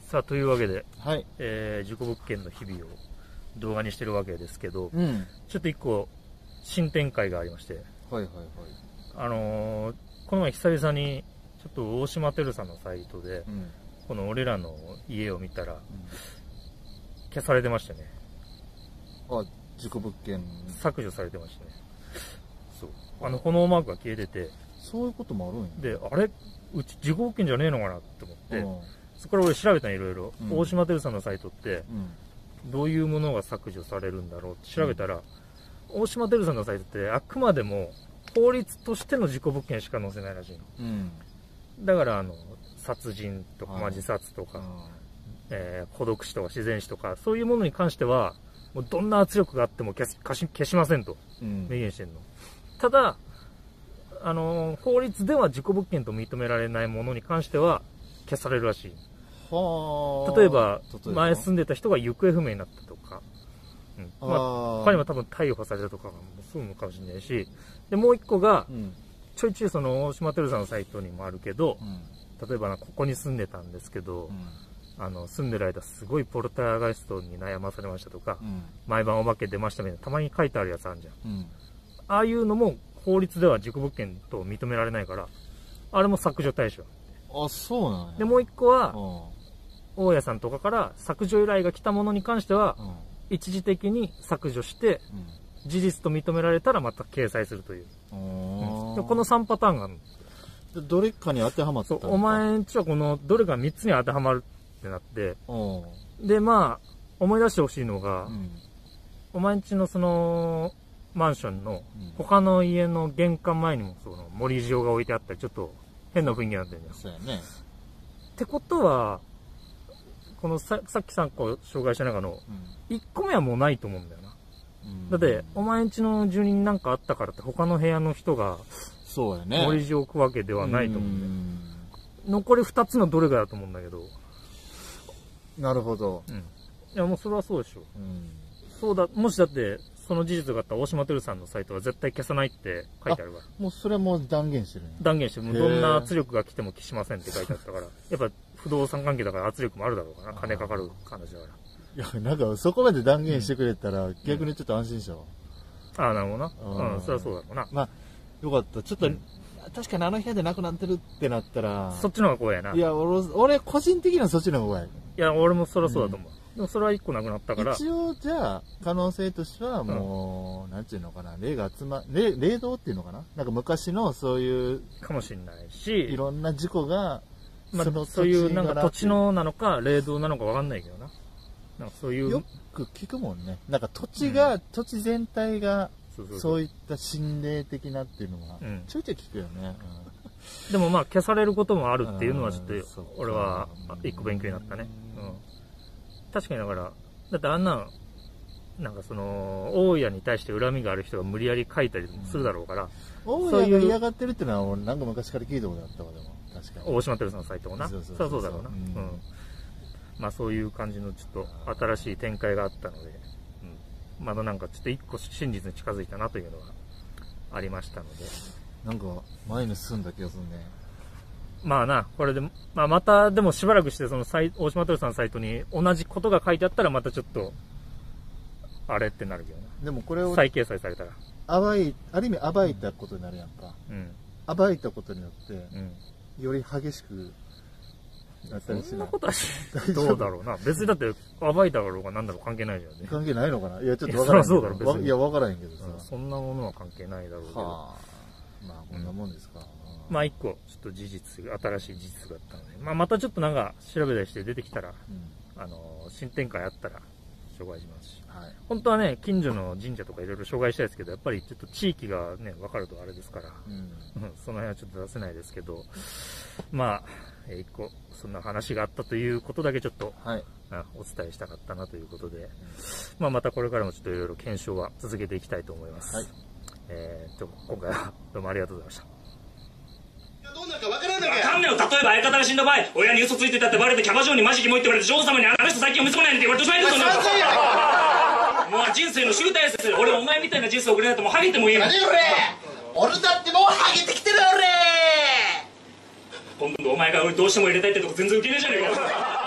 さあというわけで、 はい、 事故物件の日々を動画にしてるわけですけど、 うん、 ちょっと一個新展開がありまして、 はいはいはい。 この前久々にちょっと大島てるさんのサイトで、 うん、 この俺らの家を見たら、消されてましたね。 あ、事故物件削除されてましたね。そう。炎マークが消えてて、 そういうこともあるんや。 で、あれうち事故物件じゃねえのかなって思って、そこから俺調べたのいろいろ。大島てるさんのサイトって、どういうものが削除されるんだろうって調べたら、大島てるさんのサイトってあくまでも法律としての事故物件しか載せないらしいの。だから殺人とか、自殺とか、孤独死とか自然死とか、そういうものに関しては、もうどんな圧力があっても消しませんと明言してるの。ただ、法律では事故物件と認められないものに関しては消されるらしい。例えば、前住んでた人が行方不明になったとか、他にも多分逮捕されたとかも済むかもしれないし、で、もう一個が、ちょいちょい大島てるさんのサイトにもあるけど、例えばここに住んでたんですけど、住んでる間すごいポルターガイストに悩まされましたとか、毎晩お化け出ましたみたいなたまに書いてあるやつあるじゃん。ああいうのも法律では事故物件と認められないから、あれも削除対象。 あ、そうなんや。 で、もう一個は、大家さんとかから削除依頼が来たものに関しては、一時的に削除して、事実と認められたらまた掲載するという。この3パターンがあるの。どれかに当てはまったのか。 お前んちはこのどれか3つに当てはまるってなって、で、まあ、思い出してほしいのが、お前んちのその、マンションの他の家の玄関前にもその盛り塩が置いてあったり、ちょっと変な雰囲気になってるんですよ。ってことは、このさっき3個紹介した中の1個目はもうないと思うんだよな。だって、お前んちの住人なんかあったからって他の部屋の人が盛り塩を置くわけではないと思うんだよ。残り2つのどれかだと思うんだけど。 なるほど。 いや、もうそれはそうでしょ。そうだ、もしだって、その事実があったら大島てるさんのサイトは絶対消さないって書いてあるから。 もうそれはもう断言してる。 断言してる。もうどんな圧力が来ても消しませんって書いてあったから。やっぱ不動産関係だから圧力もあるだろうかな。金かかる話だから。 いや、なんかそこまで断言してくれたら逆にちょっと安心したわ。 ああ、なるほどな。それはそうだろうな。 まあ、よかった。ちょっと、確かにあの部屋で亡くなってるってなったら。 そっちの方が怖いやな。 いや、俺個人的にはそっちの方が怖い。 いや、俺もそりゃそうだと思う。でもそれは1個なくなったから。 一応じゃあ可能性としてはもう、なんていうのかな、霊道っていうのかな、なんか昔のそういうかもしれないし、 いろんな事故が、 そういうなんか土地のなのか霊道なのかわかんないけどな。なんかそういうよく聞くもんね。なんか土地全体がそういった心霊的なっていうのはちょいちょい聞くよね。 でもまあ消されることもあるっていうのはちょっと俺は1個勉強になったね。確かにだから、だってあんな、なんかその、大家に対して恨みがある人が無理やり書いたりするだろうから。 大家が嫌がってるっていうのは俺なんか昔から聞いたことあったわ、でも。確かに。 大島てるさんのサイトもな。そりゃそうだろうな。まあそういう感じのちょっと新しい展開があったので、まだなんかちょっと一個真実に近づいたなというのがありましたので。 なんか前に進んだ気がするね。 まあな、これで、まあまたでもしばらくしてその大島てるさんのサイトに同じことが書いてあったらまたちょっと、あれってなるけどな。 でもこれを再掲載されたら。 ある意味暴いたことになるやんか。暴いたことによって、より激しくなったりしない。 そんなことはどうだろうな。別にだって暴いただろうが何だろう関係ないじゃんね。 関係ないのかな。いや、ちょっとわからんけど。 そうだろ、別に。 いや、わからんけどさ。 そんなものは関係ないだろうけど。 まあ、こんなもんですか。 まあ一個、ちょっと新しい事実があったので、まあまたちょっとなんか調べたりして出てきたら、新展開あったら紹介しますし、本当はね、近所の神社とかいろいろ紹介したいですけど、やっぱりちょっと地域がね、分かるとあれですから、その辺はちょっと出せないですけど、まあ、一個、そんな話があったということだけちょっと、お伝えしたかったなということで、まあまたこれからもちょっといろいろ検証は続けていきたいと思います。今回はどうもありがとうございました。 どうなるか分からんのかよ。 分かんねえよ。例えば相方が死んだ場合、親に嘘ついてたってバレてキャバ嬢にマジキモいって言われて、女王様にあの人最近お見つめないって言われてしまいですよね。もう人生の集大成。俺お前みたいな人生送れないともうハゲてもいいよ。 何俺だってもうハゲてきてる俺。 今度お前が俺どうしても入れたいってとこ全然受けねえじゃねえか。